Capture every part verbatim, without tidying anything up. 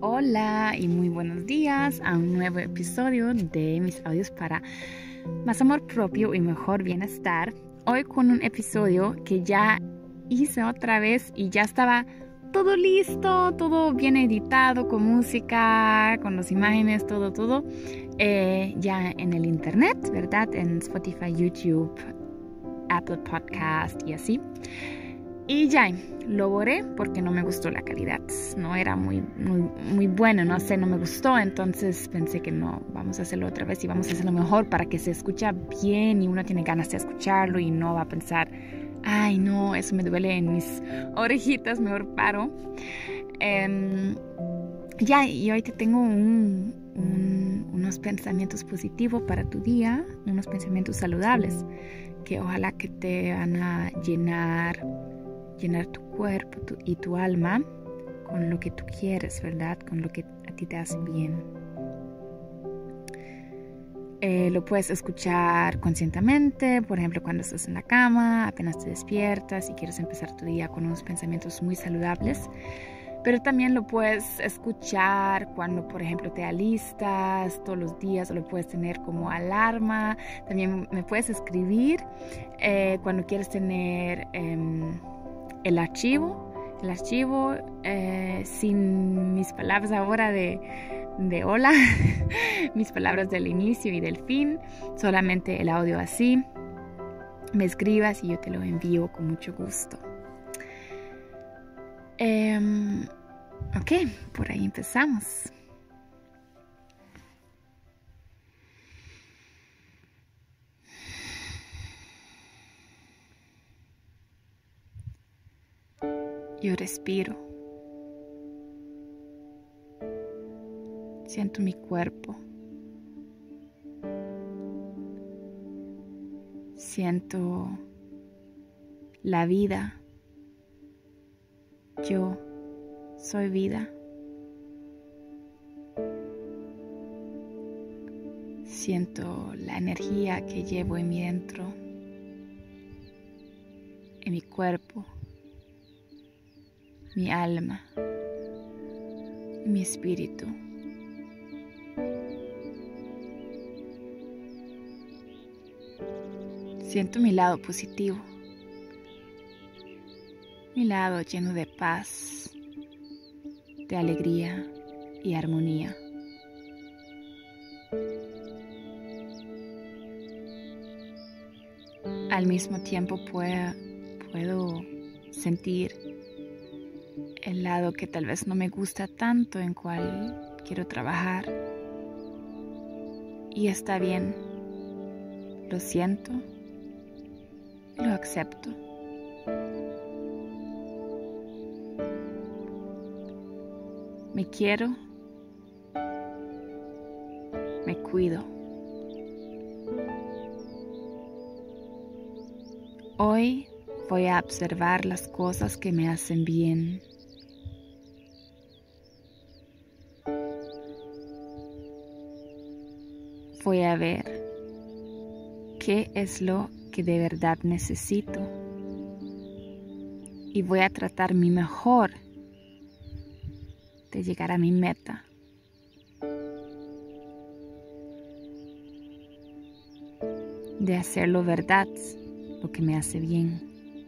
Hola y muy buenos días a un nuevo episodio de mis audios para más amor propio y mejor bienestar. Hoy con un episodio que ya hice otra vez y ya estaba todo listo, todo bien editado, con música, con las imágenes, todo, todo, eh, ya en el internet, ¿verdad? En Spotify, YouTube, Apple Podcast y así. Y ya, lo borré porque no me gustó la calidad, no era muy, muy, muy bueno, no sé, no me gustó, entonces pensé que no, vamos a hacerlo otra vez y vamos a hacerlo mejor para que se escucha bien y uno tiene ganas de escucharlo y no va a pensar, ay no, eso me duele en mis orejitas, mejor paro. Um, ya, y hoy te tengo un, un, unos pensamientos positivos para tu día, unos pensamientos saludables que ojalá que te van a llenar llenar tu cuerpo tu, y tu alma con lo que tú quieres, ¿verdad? Con lo que a ti te hace bien. Eh, lo puedes escuchar conscientemente, por ejemplo, cuando estás en la cama, apenas te despiertas y quieres empezar tu día con unos pensamientos muy saludables. Pero también lo puedes escuchar cuando, por ejemplo, te alistas todos los días, o lo puedes tener como alarma. También me puedes escribir eh, cuando quieres tener eh, el archivo, el archivo eh, sin mis palabras ahora de, de hola, mis palabras del inicio y del fin, solamente el audio así. Me escribas y yo te lo envío con mucho gusto. Um, ok, por ahí empezamos. Yo respiro. Siento mi cuerpo. Siento la vida. Yo soy vida. Siento la energía que llevo en mi dentro, en mi cuerpo, mi alma, mi espíritu. Siento mi lado positivo, mi lado lleno de paz, de alegría y armonía. Al mismo tiempo puedo, puedo sentir el lado que tal vez no me gusta tanto, en cual quiero trabajar. Y está bien, lo siento, lo acepto. Me quiero, me cuido. Hoy voy a observar las cosas que me hacen bien. Voy a ver qué es lo que de verdad necesito y voy a tratar mi mejor de llegar a mi meta. De hacerlo verdad, lo que me hace bien.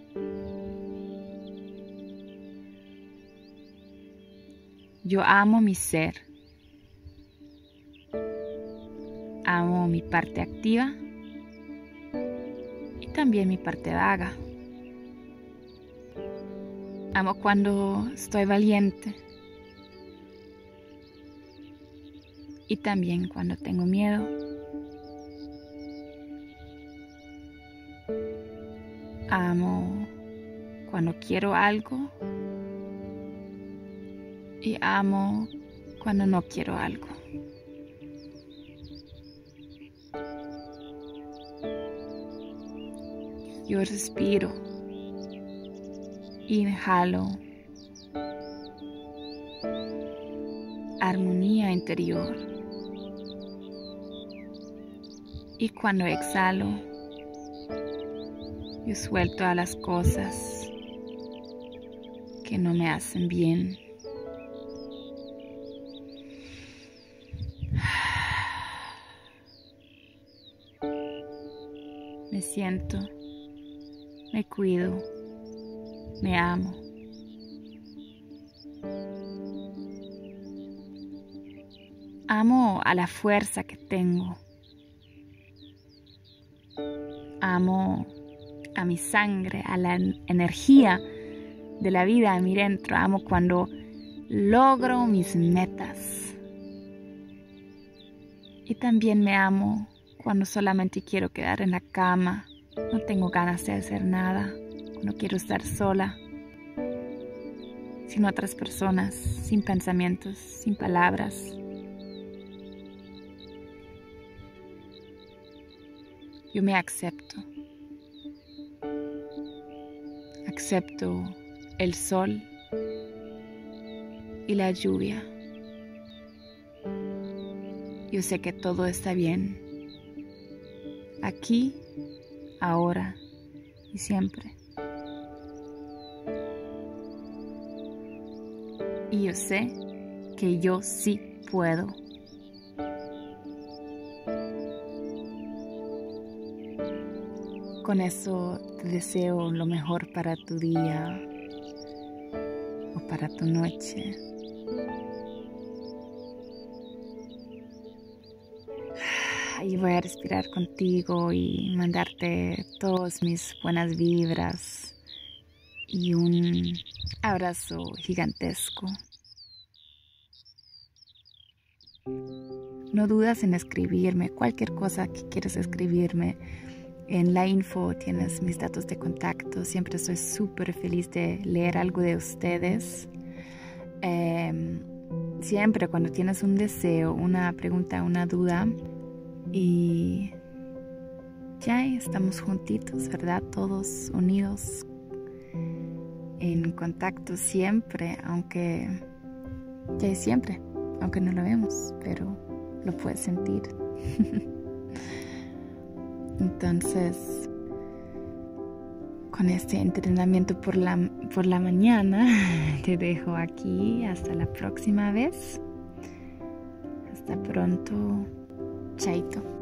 Yo amo mi ser. Amo mi parte activa y también mi parte vaga. Amo cuando estoy valiente y también cuando tengo miedo. Amo cuando quiero algo y amo cuando no quiero algo. Yo respiro, inhalo armonía interior y cuando exhalo yo suelto a las cosas que no me hacen bien. me siento, me cuido, me amo. Amo a la fuerza que tengo. Amo a mi sangre, a la energía de la vida a mi dentro. Amo cuando logro mis metas. Y también me amo cuando solamente quiero quedar en la cama. No tengo ganas de hacer nada. No quiero estar sola, sin otras personas, sin pensamientos, sin palabras. Yo me acepto. Acepto el sol y la lluvia. Yo sé que todo está bien. Aquí, ahora y siempre. Y yo sé que yo sí puedo. Con eso te deseo lo mejor para tu día o para tu noche. Y voy a respirar contigo y mandarte todas mis buenas vibras y un abrazo gigantesco. No dudas en escribirme cualquier cosa que quieras escribirme. En la info tienes mis datos de contacto. Siempre soy súper feliz de leer algo de ustedes. Eh, siempre cuando tienes un deseo, una pregunta, una duda. Y ya estamos juntitos, ¿verdad? Todos unidos, en contacto siempre, aunque ya es siempre, aunque no lo vemos, pero lo puedes sentir. Entonces, con este entrenamiento por la, por la mañana, te dejo aquí. Hasta la próxima vez. Hasta pronto. Chaito.